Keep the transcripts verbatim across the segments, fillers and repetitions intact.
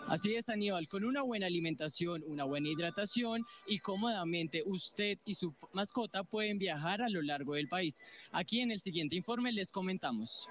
Así es, Aníbal, con una buena alimentación, una buena hidratación y cómodamente usted y su mascota pueden viajar a lo largo del país. Aquí en el siguiente informe les comentamos.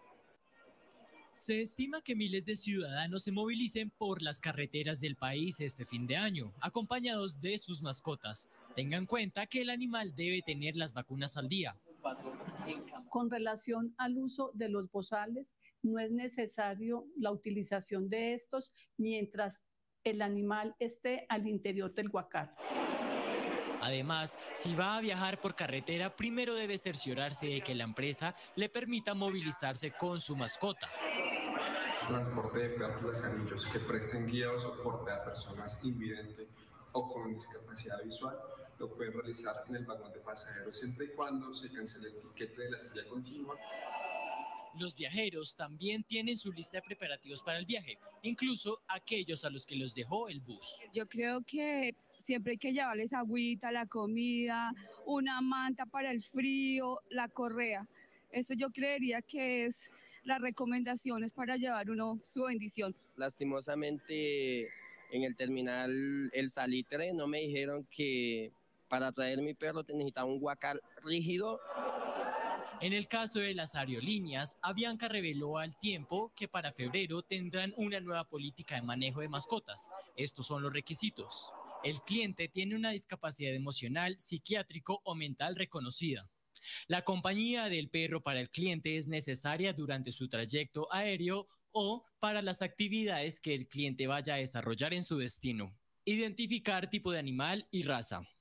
Se estima que miles de ciudadanos se movilicen por las carreteras del país este fin de año, acompañados de sus mascotas. Tengan en cuenta que el animal debe tener las vacunas al día. Con relación al uso de los bozales, no es necesario la utilización de estos mientras el animal esté al interior del huacal. Además, si va a viajar por carretera, primero debe cerciorarse de que la empresa le permita movilizarse con su mascota. Transporte de perros lazarillos que presten guía o soporte a personas invidentes o con discapacidad visual lo pueden realizar en el vagón de pasajeros siempre y cuando se cancele el tiquete de la silla continua. Los viajeros también tienen su lista de preparativos para el viaje, incluso aquellos a los que los dejó el bus. Yo creo que siempre hay que llevarles agüita, la comida, una manta para el frío, la correa. Eso yo creería que es las recomendaciones para llevar uno su bendición. Lastimosamente en el terminal El Salitre no me dijeron que para traer mi perro necesitaba un huacal rígido. En el caso de las aerolíneas, Avianca reveló al tiempo que para febrero tendrán una nueva política de manejo de mascotas. Estos son los requisitos. El cliente tiene una discapacidad emocional, psiquiátrico o mental reconocida. La compañía del perro para el cliente es necesaria durante su trayecto aéreo o para las actividades que el cliente vaya a desarrollar en su destino. Identificar tipo de animal y raza.